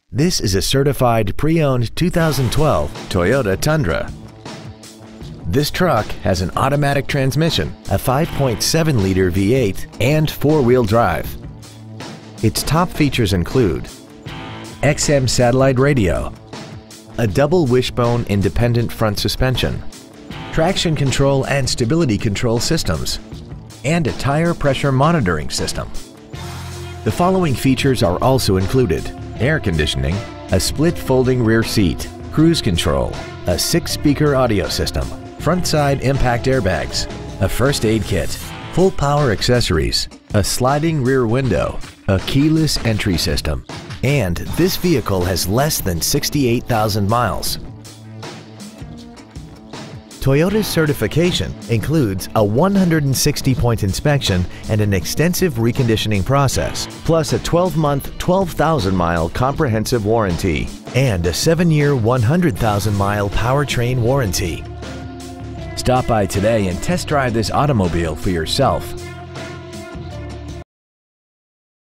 This is a certified pre-owned 2012 Toyota Tundra. This truck has an automatic transmission, a 5.7-liter V8, and 4-wheel drive. Its top features include XM satellite radio, a double wishbone independent front suspension, traction control and stability control systems, and a tire pressure monitoring system. The following features are also included: air conditioning, a split folding rear seat, cruise control, a 6-speaker audio system, front side impact airbags, a first aid kit, full power accessories, a sliding rear window, a keyless entry system, and this vehicle has less than 68,000 miles. Toyota's certification includes a 160-point inspection and an extensive reconditioning process, plus a 12-month, 12,000-mile comprehensive warranty and a 7-year, 100,000-mile powertrain warranty. Stop by today and test drive this automobile for yourself.